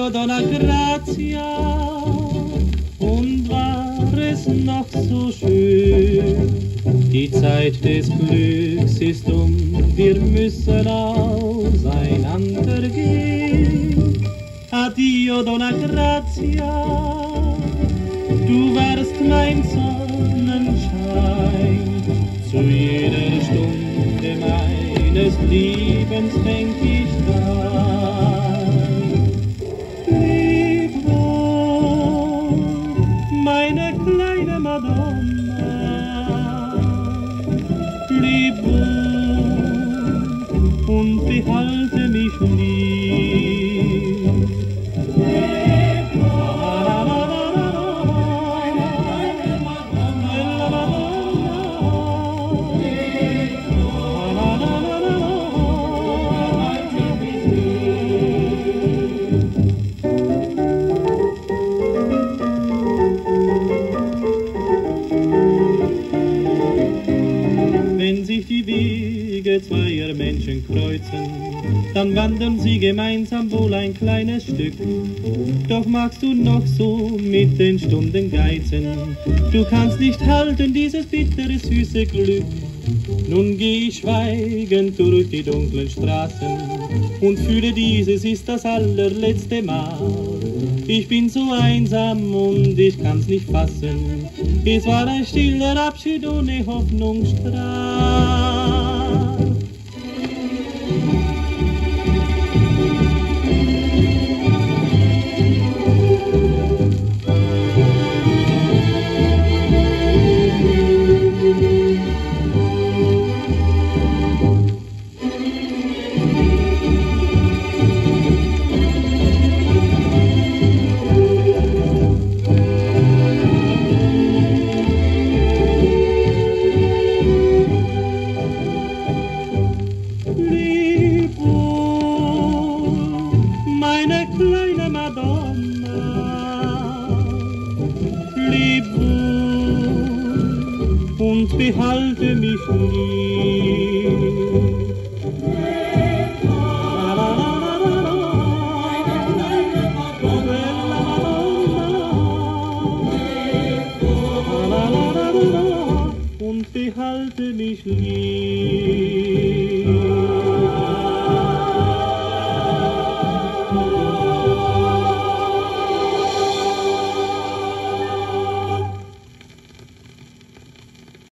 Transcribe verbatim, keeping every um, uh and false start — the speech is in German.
Addio, Donna Grazia, und war es noch so schön. Die Zeit des Glücks ist um, wir müssen auseinander gehen. Addio, Donna Grazia, du warst mein Sonnenschein. Zu jeder Stunde meines Lebens denk ich dran. Leb wohl, meine kleine Madonna, leb wohl und behalte mich lieb. Leb wohl, meine kleine Madonna, leb wohl, behalte mich lieb. Wenn sich die Wege zweier Menschen kreuzen, dann wandern sie gemeinsam wohl ein kleines Stück. Doch magst du noch so mit den Stunden geizen, du kannst nicht halten dieses bittere, süße Glück. Nun geh ich schweigend durch die dunklen Straßen und fühle, dieses ist das allerletzte Mal. Ich bin so einsam und ich kann's nicht fassen, es war ein stiller Abschied ohne Hoffnungsstrahl. Leb wohl und behalte mich lieb. Leb wohl und behalte mich lieb.